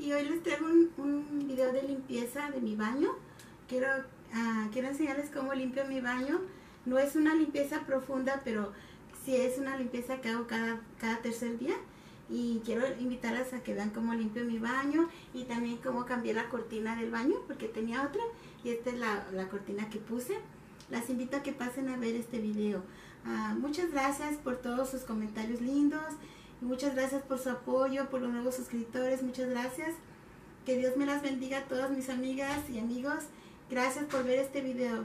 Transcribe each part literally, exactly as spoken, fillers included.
y hoy les traigo un, un video de limpieza de mi baño. Quiero, uh, quiero enseñarles cómo limpio mi baño. No es una limpieza profunda, pero sí es una limpieza que hago cada, cada tercer día. Y quiero invitarlas a que vean cómo limpio mi baño y también cómo cambié la cortina del baño, porque tenía otra y esta es la, la cortina que puse. Las invito a que pasen a ver este video. Uh, muchas gracias por todos sus comentarios lindos. Y muchas gracias por su apoyo, por los nuevos suscriptores. Muchas gracias. Que Dios me las bendiga a todas mis amigas y amigos. Gracias por ver este video.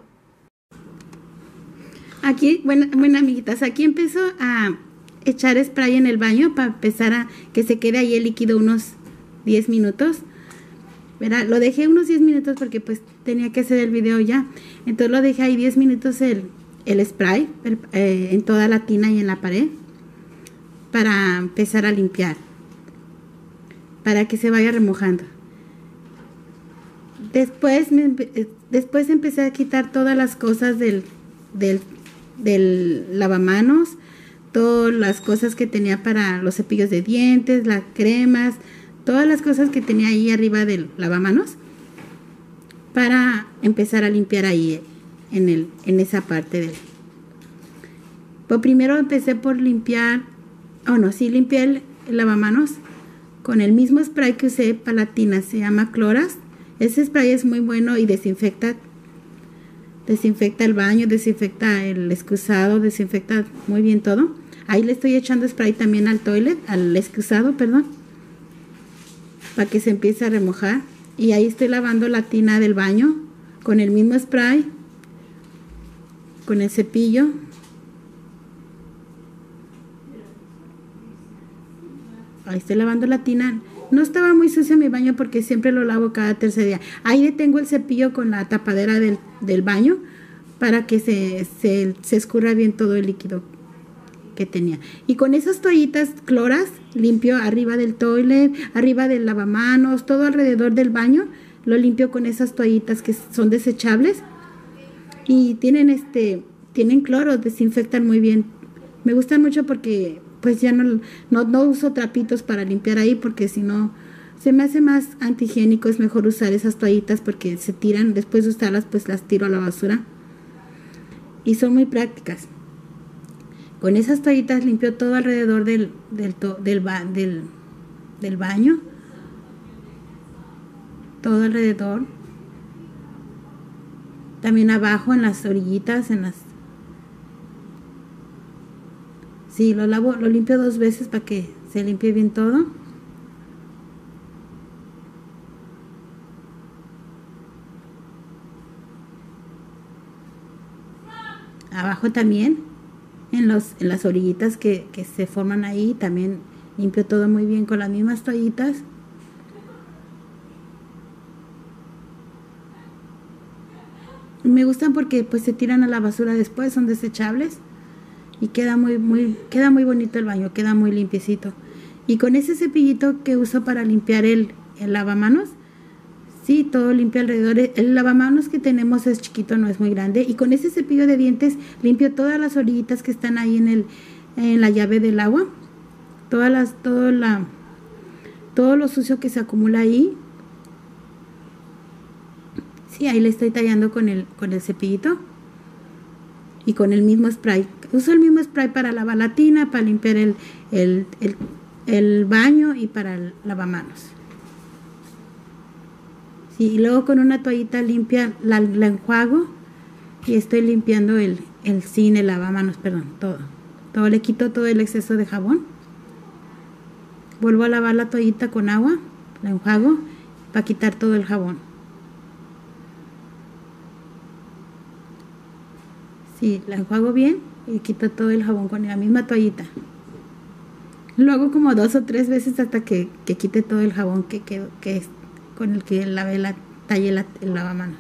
Aquí, bueno, bueno amiguitas, aquí empiezo a echar spray en el baño para empezar a que se quede ahí el líquido unos diez minutos. ¿Verdad? Lo dejé unos diez minutos porque pues tenía que hacer el video ya. Entonces lo dejé ahí diez minutos el, el spray el, eh, en toda la tina y en la pared, para empezar a limpiar, para que se vaya remojando. Después, me, después empecé a quitar todas las cosas del, del, del lavamanos, todas las cosas que tenía para los cepillos de dientes, las cremas, todas las cosas que tenía ahí arriba del lavamanos, para empezar a limpiar ahí en, el, en esa parte del... Pues primero empecé por limpiar, oh no, sí limpié el, el lavamanos con el mismo spray que usé para la tina, se llama Cloras. Ese spray es muy bueno y desinfecta, desinfecta el baño, desinfecta el excusado, desinfecta muy bien todo. Ahí le estoy echando spray también al toilet, al excusado, perdón, para que se empiece a remojar. Y ahí estoy lavando la tina del baño con el mismo spray, con el cepillo. Ahí estoy lavando la tina. No estaba muy sucio mi baño porque siempre lo lavo cada tercer día. Ahí detengo el cepillo con la tapadera del, del baño para que se, se, se escurra bien todo el líquido que tenía. Y con esas toallitas Cloras limpio arriba del toilet, arriba del lavamanos, todo alrededor del baño. Lo limpio con esas toallitas que son desechables y tienen este tienen cloro, desinfectan muy bien. Me gustan mucho porque pues ya no, no, no uso trapitos para limpiar ahí, porque si no se me hace más antihigiénico. Es mejor usar esas toallitas porque se tiran, después de usarlas pues las tiro a la basura y son muy prácticas. Con esas toallitas limpio todo alrededor del, del, del, ba, del, del baño, todo alrededor, también abajo en las orillitas, en las... Sí, lo lavo, lo limpio dos veces para que se limpie bien todo. Abajo también, en, los, en las orillitas que, que se forman ahí, también limpio todo muy bien con las mismas toallitas. Me gustan porque pues se tiran a la basura después, son desechables. Y queda muy, muy, queda muy bonito el baño, queda muy limpiecito. Y con ese cepillito que uso para limpiar el, el lavamanos, sí, todo limpio alrededor. El lavamanos que tenemos es chiquito, no es muy grande. Y con ese cepillo de dientes limpio todas las orillitas que están ahí en, el, en la llave del agua. Todas las, todo, la, todo lo sucio que se acumula ahí. Sí, ahí le estoy tallando con el, con el cepillito. Y con el mismo spray. Uso el mismo spray para lavar la tina, para limpiar el, el, el, el baño y para el lavamanos. Sí, y luego con una toallita limpia la, la enjuago y estoy limpiando el, el zinc, el lavamanos, perdón, todo. Todo, le quito todo el exceso de jabón. Vuelvo a lavar la toallita con agua, la enjuago para quitar todo el jabón. Sí, la enjuago bien y quito todo el jabón con la misma toallita. Lo hago como dos o tres veces hasta que, que quite todo el jabón que, que, que es con el que lavé la, tallé la, el lavamanos.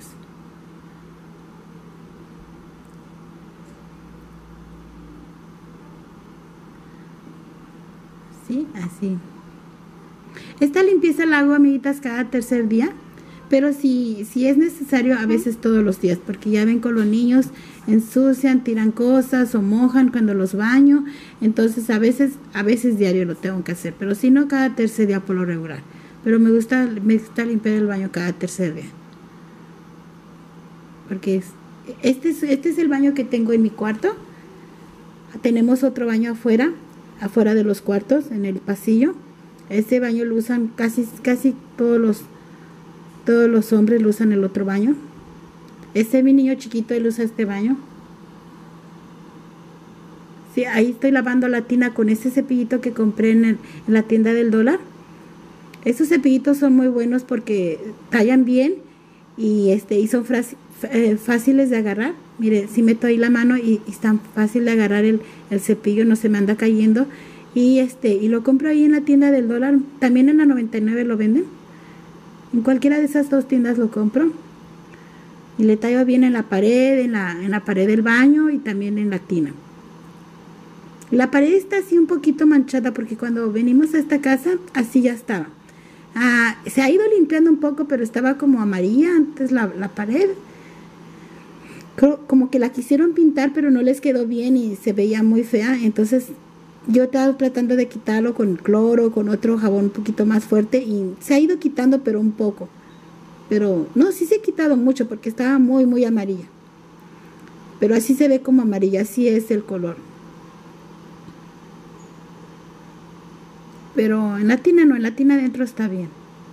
Sí, así. Esta limpieza la hago, amiguitas, cada tercer día. Pero si, si es necesario, a veces todos los días, porque ya ven con los niños, ensucian, tiran cosas o mojan cuando los baño. Entonces a veces, a veces diario lo tengo que hacer, pero si no, cada tercer día por lo regular. pero me gusta, me gusta limpiar el baño cada tercer día. Porque es, este, es, este es el baño que tengo en mi cuarto. Tenemos otro baño afuera, afuera de los cuartos, en el pasillo. Este baño lo usan casi, casi todos los, todos los hombres lo usan el otro baño. Este es mi niño chiquito, él usa este baño. Sí, ahí estoy lavando la tina con este cepillito que compré en, el, en la tienda del dólar. Estos cepillitos son muy buenos porque tallan bien y este y son eh, fáciles de agarrar. Mire, si meto ahí la mano y, y es tan fácil de agarrar el, el cepillo, no se me anda cayendo. Y este y lo compro ahí en la tienda del dólar. También en la noventa y nueve lo venden. En cualquiera de esas dos tiendas lo compro. Y le tallo bien en la pared, en la, en la pared del baño y también en la tina. La pared está así un poquito manchada porque cuando venimos a esta casa, así ya estaba. Ah, se ha ido limpiando un poco, pero estaba como amarilla antes la, la pared. Creo, como que la quisieron pintar, pero no les quedó bien y se veía muy fea. Entonces yo estaba tratando de quitarlo con cloro, con otro jabón un poquito más fuerte y se ha ido quitando, pero un poco. Pero no, sí se ha quitado mucho porque estaba muy, muy amarilla. Pero así se ve como amarilla, así es el color. Pero en la tina no, en la tina adentro está bien.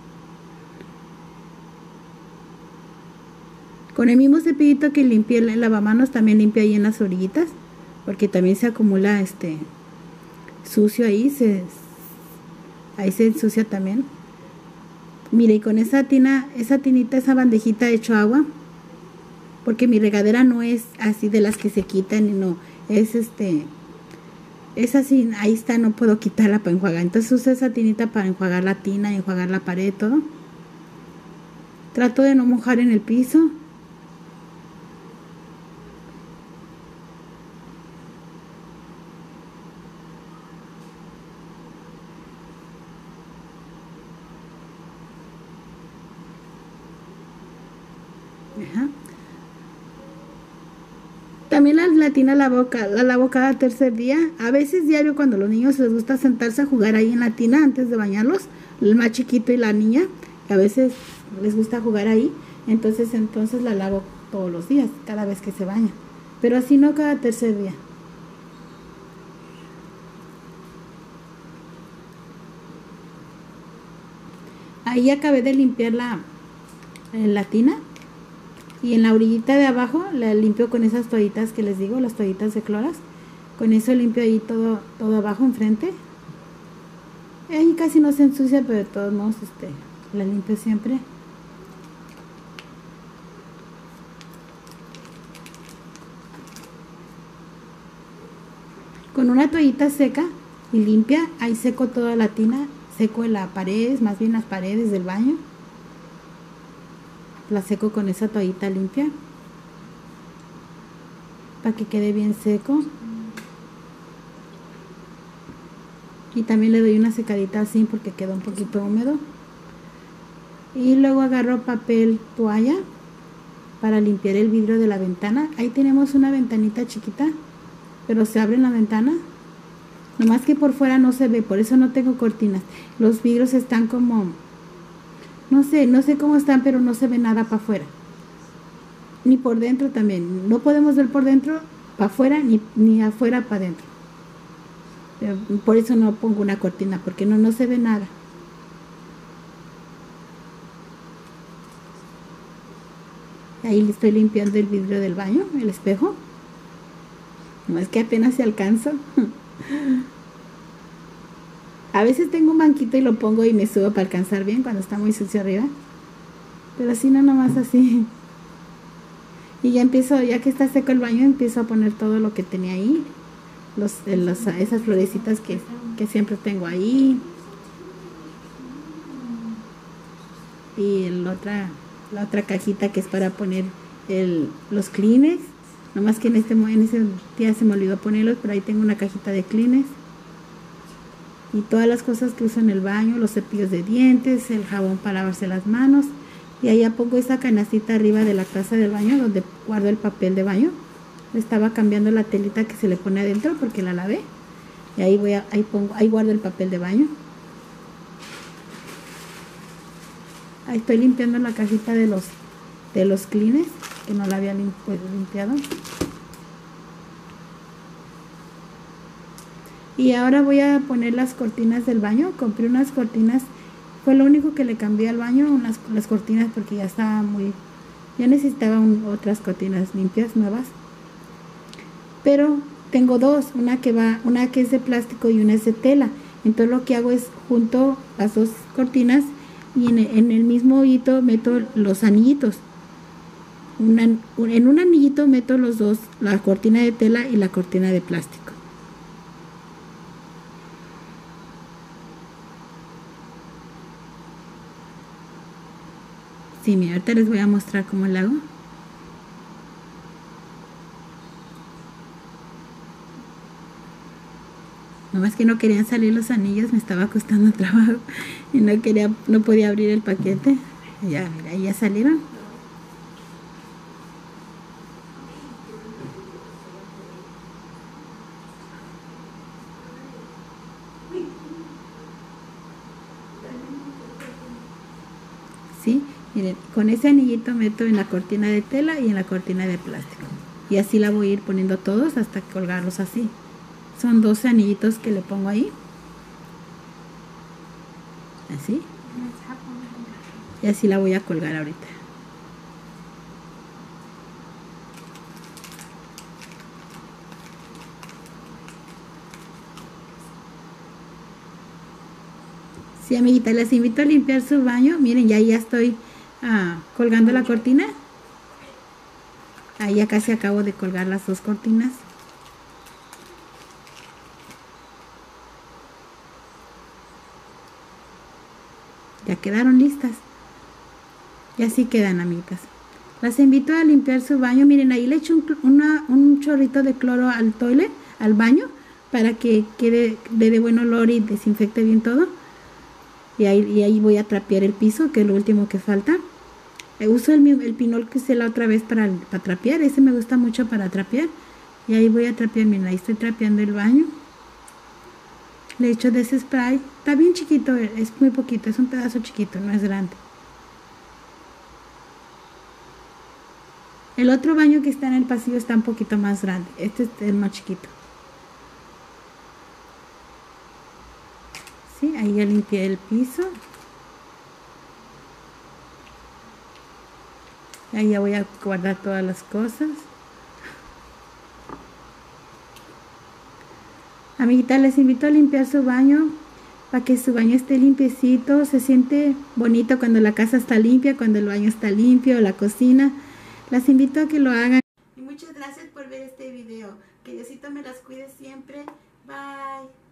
Con el mismo cepillito que limpié el lavamanos, también limpio ahí en las orillitas, porque también se acumula este sucio ahí, se, ahí se ensucia también. Mire, y con esa tina, esa tinita, esa bandejita he hecho agua, porque mi regadera no es así de las que se quitan, y no, es este... es así, ahí está, no puedo quitarla para enjuagar. Entonces uso esa tinita para enjuagar la tina, enjuagar la pared, todo. Trato de no mojar en el piso. Ajá. También la, la tina la lavo, la lavo cada tercer día. A veces diario cuando a los niños les gusta sentarse a jugar ahí en la tina antes de bañarlos. El más chiquito y la niña, a veces les gusta jugar ahí. Entonces, entonces la lavo todos los días, cada vez que se baña. Pero así no cada tercer día. Ahí acabé de limpiar la, la tina. Y en la orillita de abajo la limpio con esas toallitas que les digo, las toallitas de cloras. Con eso limpio ahí todo, todo abajo enfrente. Ahí casi no se ensucia, pero de todos modos este, la limpio siempre. Con una toallita seca y limpia, ahí seco toda la tina, seco en la pared, más bien las paredes del baño. La seco con esa toallita limpia para que quede bien seco. Y también le doy una secadita así porque quedó un poquito húmedo. Y luego agarro papel toalla para limpiar el vidrio de la ventana. Ahí tenemos una ventanita chiquita, pero se abre la ventana. Nomás que por fuera no se ve, por eso no tengo cortinas. Los vidrios están como... No sé, no sé cómo están, pero no se ve nada para afuera. Ni por dentro también. No podemos ver por dentro para afuera, ni, ni afuera para adentro. Pero por eso no pongo una cortina, porque no, no se ve nada. Ahí le estoy limpiando el vidrio del baño, el espejo. No es que apenas se alcanzo. A veces tengo un banquito y lo pongo y me subo para alcanzar bien cuando está muy sucio arriba. Pero así no, nomás así. Y ya empiezo, ya que está seco el baño, empiezo a poner todo lo que tenía ahí. Los, los, esas florecitas que, que siempre tengo ahí. Y el otra, la otra cajita que es para poner el, los Kleenex. Nomás que en, este, en ese día se me olvidó ponerlos, pero ahí tengo una cajita de Kleenex. Y todas las cosas que uso en el baño, los cepillos de dientes, el jabón para lavarse las manos. Y ahí ya pongo esa canastita arriba de la taza del baño donde guardo el papel de baño. Estaba cambiando la telita que se le pone adentro porque la lavé. Y ahí voy a, ahí pongo, ahí guardo el papel de baño. Ahí estoy limpiando la cajita de los de los clines, que no la había lim pues, limpiado. Y ahora voy a poner las cortinas del baño. Compré unas cortinas, fue lo único que le cambié al baño, unas las cortinas, porque ya estaba muy, ya necesitaba un, otras cortinas limpias, nuevas. Pero tengo dos, una que va, una que es de plástico y una es de tela. Entonces lo que hago es junto las dos cortinas y en el, en el mismo hoyito meto los anillitos. Una, en un anillito meto los dos, la cortina de tela y la cortina de plástico. Sí, mira, ahorita les voy a mostrar cómo lo hago. Nomás que no querían salir los anillos, me estaba costando trabajo y no quería, no podía abrir el paquete. Ya, mira, ya salieron. Sí, miren, con ese anillito meto en la cortina de tela y en la cortina de plástico. Y así la voy a ir poniendo todos hasta colgarlos así. Son doce anillitos que le pongo ahí. Así. Y así la voy a colgar ahorita. Sí, amiguita, les invito a limpiar su baño. Miren, ya, ya estoy ah, colgando la cortina. Ahí ya casi acabo de colgar las dos cortinas. Ya quedaron listas. Y así quedan, amiguitas. Las invito a limpiar su baño. Miren, ahí le echo un, una, un chorrito de cloro al toilet, al baño, para que quede de, de buen olor y desinfecte bien todo. Y ahí, y ahí voy a trapear el piso, que es lo último que falta. Eh, uso el, el pinol que usé la otra vez para, para trapear. Ese me gusta mucho para trapear. Y ahí voy a trapear. Miren, ahí estoy trapeando el baño. Le echo de ese spray. Está bien chiquito, es muy poquito. Es un pedazo chiquito, no es grande. El otro baño que está en el pasillo está un poquito más grande. Este es el más chiquito. Sí, ahí ya limpié el piso. Ahí ya voy a guardar todas las cosas. Amiguita, les invito a limpiar su baño para que su baño esté limpiecito. Se siente bonito cuando la casa está limpia, cuando el baño está limpio, la cocina. Las invito a que lo hagan. Y muchas gracias por ver este video. Que Diosito me las cuide siempre. Bye.